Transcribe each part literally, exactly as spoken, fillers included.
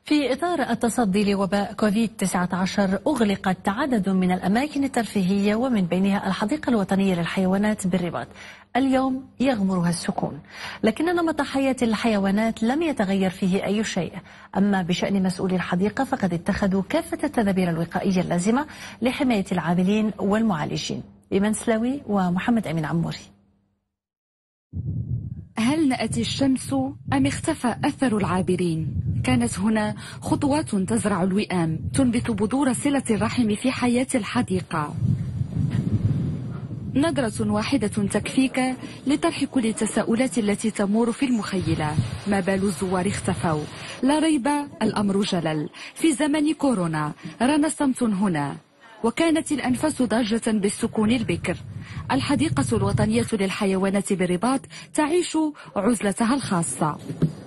في إطار التصدي لوباء كوفيد تسعة عشر أغلقت عدد من الأماكن الترفيهية ومن بينها الحديقة الوطنية للحيوانات بالرباط. اليوم يغمرها السكون، لكن نمط حياة الحيوانات لم يتغير فيه أي شيء. أما بشأن مسؤولي الحديقة فقد اتخذوا كافة التدابير الوقائية اللازمة لحماية العاملين والمعالجين. إيمان سلاوي ومحمد أمين عموري. هل نأت الشمس أم اختفى أثر العابرين؟ كانت هنا خطوات تزرع الوئام، تنبت بذور صلة الرحم في حياة الحديقة. نظرة واحدة تكفيك لطرح كل التساؤلات التي تمور في المخيلة. ما بال الزوار اختفوا؟ لا ريب، الأمر جلل. في زمن كورونا ران صمت هنا، وكانت الأنفاس ضاجة بالسكون البكر. الحديقة الوطنية للحيوانات بالرباط تعيش عزلتها الخاصة.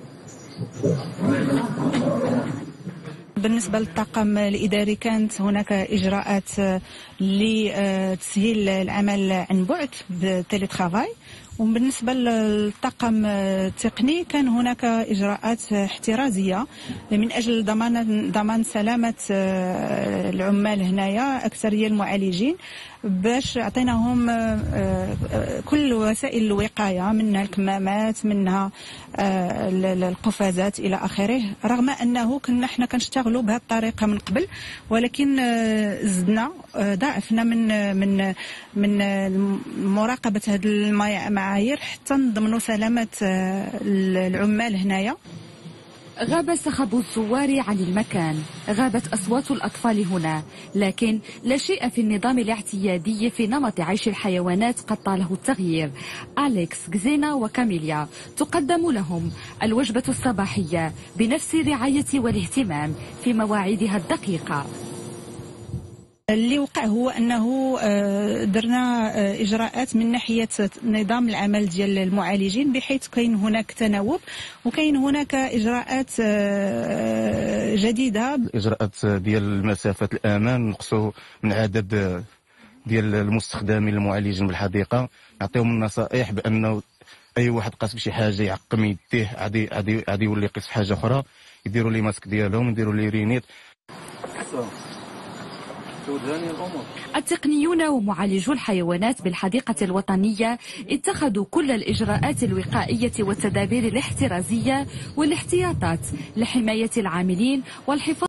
بالنسبة للطاقم الإداري كانت هناك إجراءات لتسهيل العمل عن بعد بالتيليترافاي، وبالنسبة للطاقم التقني كان هناك إجراءات احترازية من أجل ضمان ضمان سلامة العمال هنايا، أكثرية المعالجين، باش عطيناهم كل وسائل الوقاية، منها الكمامات، منها القفازات إلى آخره. رغم أنه كنا احنا كنشتغلوا بهذه الطريقة من قبل، ولكن زدنا ضاعفنا من من من مراقبة هذه المعايير حتى نضمنوا سلامة العمال هنايا. غاب صخب الزوار عن المكان، غابت أصوات الأطفال هنا، لكن لا شيء في النظام الاعتيادي في نمط عيش الحيوانات قد طاله التغيير. أليكس، غزينا وكاميليا تقدم لهم الوجبة الصباحية بنفس الرعاية والاهتمام في مواعيدها الدقيقة. اللي وقع هو أنه درنا إجراءات من ناحية نظام العمل ديال المعالجين، بحيث كاين هناك تناوب وكاين هناك إجراءات جديدة. إجراءات ديال المسافة الأمان، نقصوا من عدد ديال المستخدمين المعالجين بالحديقة، نعطيهم النصائح بأنه أي واحد قاس بشي حاجة يعقم يديه، عادي عادي عادي يولي يقيس حاجة أخرى، يديروا لي ماسك ديالهم، يديروا لي رينيت. التقنيون ومعالجو الحيوانات بالحديقة الوطنية اتخذوا كل الإجراءات الوقائية والتدابير الاحترازية والاحتياطات لحماية العاملين والحفاظ